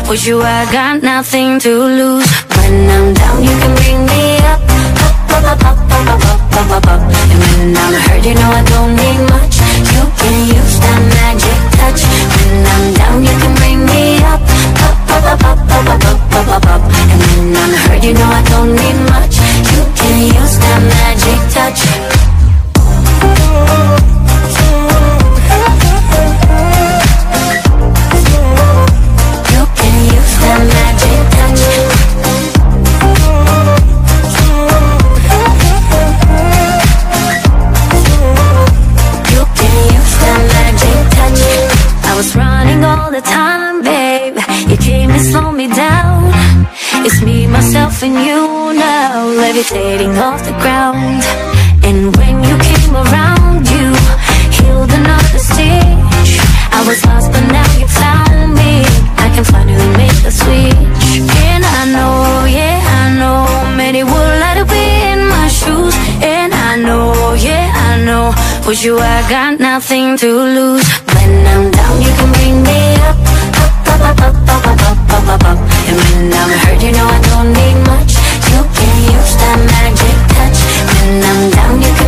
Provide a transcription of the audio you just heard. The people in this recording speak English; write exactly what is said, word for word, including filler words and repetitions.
With you I got nothing to lose. When I'm down you can bring me up, up, up, up, up, up, up, up, up, up. And when I'm hurt you know I don't need much. You can use that magic touch. When I'm down you can bring me up, up, up, up, up, up, up, up, up, up, up. And when I'm hurt you know I don't need much. You can use that magic touch. The time, babe, you came and slowed me down. It's me, myself and you now, levitating off the ground. And when you came around, you healed another stitch. I was lost but now you found me. I can finally make the switch. And I know, yeah, I know, many would like to be in my shoes. And I know, yeah, I know, with you I got nothing to lose. When I'm down you can bring me up, up, up, up, up, up, up, up, up, up. And when I'm hurt you know I don't need much. You can use that magic touch. When I'm down you can